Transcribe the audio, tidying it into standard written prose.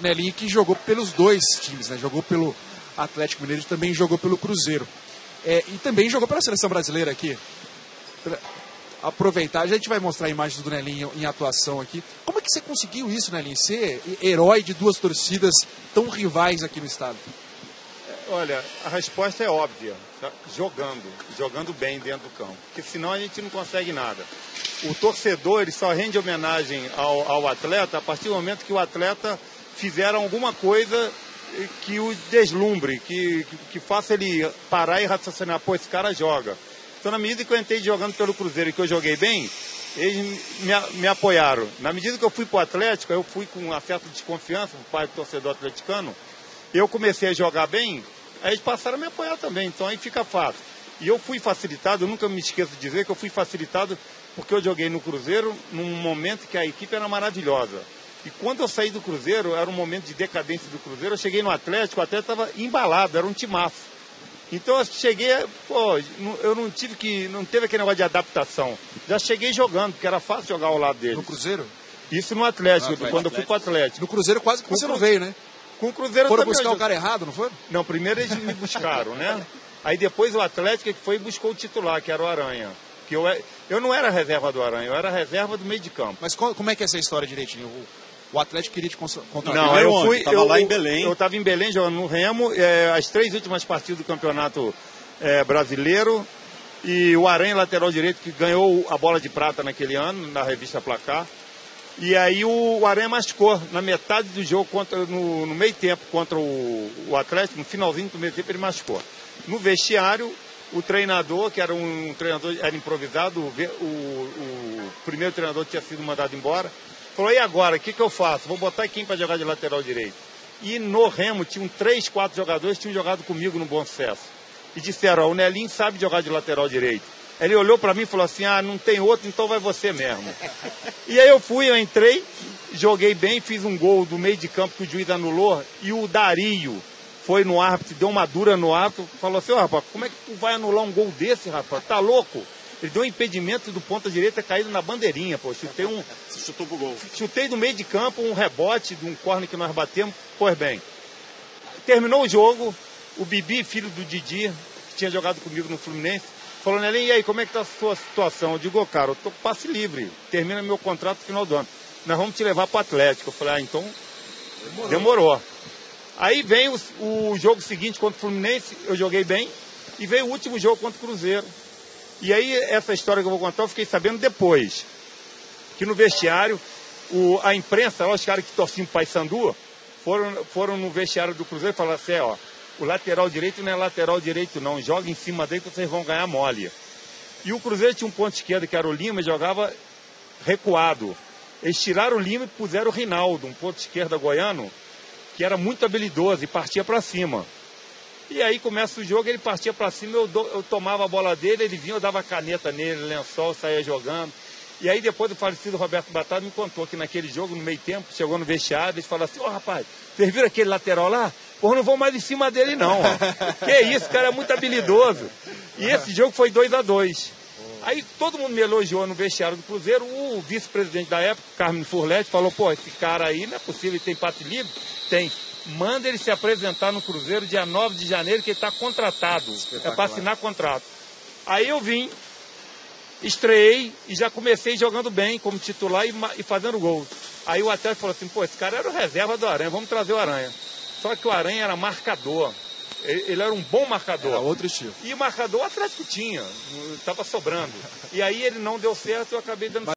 Nelinho que jogou pelos dois times, né? Jogou pelo Atlético Mineiro e também jogou pelo Cruzeiro. E também jogou pela seleção brasileira aqui. Aproveitar, a gente vai mostrar imagens do Nelinho em atuação aqui. Como é que você conseguiu isso, Nelinho? Ser herói de duas torcidas tão rivais aqui no estado? Olha, a resposta é óbvia. Tá? Jogando bem dentro do campo. Porque senão a gente não consegue nada. O torcedor ele só rende homenagem ao atleta a partir do momento que o atleta fizer alguma coisa que o deslumbre, que faça ele parar e raciocinar. Pô, esse cara joga. Então, na medida que eu entrei jogando pelo Cruzeiro e que eu joguei bem, eles me apoiaram. Na medida que eu fui para o Atlético, eu fui com uma certa desconfiança por parte do torcedor atleticano, eu comecei a jogar bem, aí eles passaram a me apoiar também, então aí fica fácil. E eu fui facilitado, eu nunca me esqueço de dizer que eu fui facilitado porque eu joguei no Cruzeiro num momento que a equipe era maravilhosa. E quando eu saí do Cruzeiro, era um momento de decadência do Cruzeiro, eu cheguei no Atlético, o Atlético estava embalado, era um timaço. Então eu cheguei, eu não teve aquele negócio de adaptação. Já cheguei jogando, porque era fácil jogar ao lado dele. No Cruzeiro? Isso no Atlético, quando eu fui para o Atlético. No Cruzeiro quase que você não veio, né? Com o Cruzeiro foram buscar o cara errado, não foram? Não, primeiro eles me buscaram, né? Aí depois o Atlético que foi e buscou o titular, que era o Aranha. Que eu não era reserva do Aranha, eu era reserva do meio de campo. Mas como é que é essa história direitinho? O Atlético queria te contratar? Não, eu estava lá em Belém. Eu estava em Belém jogando no Remo, as 3 últimas partidas do Campeonato Brasileiro. E o Aranha, lateral direito, que ganhou a bola de prata naquele ano, na revista Placar. E aí o Aranha machucou na metade do jogo, no meio tempo, contra o Atlético, no finalzinho do meio tempo ele machucou. No vestiário, o treinador, que era um treinador, era improvisado, o primeiro treinador tinha sido mandado embora, falou, e agora, o que eu faço? Vou botar quem para jogar de lateral direito? E no Remo tinham 3, 4 jogadores que tinham jogado comigo no Bom Sucesso. E disseram, o Nelinho sabe jogar de lateral direito. Ele olhou para mim e falou assim, não tem outro, então vai você mesmo. E aí eu entrei, joguei bem, fiz um gol do meio de campo que o juiz anulou, e o Dario foi no árbitro, deu uma dura no árbitro, falou assim, rapaz, como é que tu vai anular um gol desse, rapaz? Tá louco? Ele deu um impedimento do ponta direita caído na bandeirinha, pô. Chutei Você chutou pro gol. Chutei do meio de campo, um rebote de um corner que nós batemos, pois bem. Terminou o jogo, o Bibi, filho do Didi, que tinha jogado comigo no Fluminense, falou, Nelinho, e aí, como é que tá a sua situação? Eu digo, cara, eu tô com passe livre, termina meu contrato no final do ano. Nós vamos te levar pro Atlético. Eu falei, então, demorou. Aí vem o jogo seguinte contra o Fluminense, eu joguei bem, e veio o último jogo contra o Cruzeiro. E aí, essa história que eu vou contar, eu fiquei sabendo depois. Que no vestiário, a imprensa, os caras que torciam pro Paysandu, foram no vestiário do Cruzeiro e falaram assim, o lateral direito não é lateral direito não, joga em cima dele que vocês vão ganhar mole. E o Cruzeiro tinha um ponto esquerdo que era o Lima e jogava recuado. Eles tiraram o Lima e puseram o Rinaldo, um ponto esquerda goiano, que era muito habilidoso e partia para cima. E aí começa o jogo, ele partia para cima, eu tomava a bola dele, ele vinha, eu dava caneta nele, lençol, saía jogando. E aí depois o falecido Roberto Batata me contou que naquele jogo, no meio tempo, chegou no vestiário, eles falaram assim, rapaz, vocês viram aquele lateral lá? Pô, não vou mais em cima dele não. Que isso, o cara é muito habilidoso. E esse jogo foi 2-2. Aí todo mundo me elogiou no vestiário do Cruzeiro, o vice-presidente da época, Carmen Furlete, falou, pô, esse cara aí não é possível, ele tem passe livre? Tem. Manda ele se apresentar no Cruzeiro dia 9 de janeiro, que ele está contratado. É para assinar contrato. Aí eu vim, estreiei e já comecei jogando bem como titular e fazendo gol. Aí o Atlético falou assim, pô, esse cara era o reserva do Aranha, vamos trazer o Aranha. Só que o Aranha era marcador. Ele era um bom marcador. Era outro estilo. E marcador o Atlético tinha, estava sobrando. E aí ele não deu certo, eu acabei dando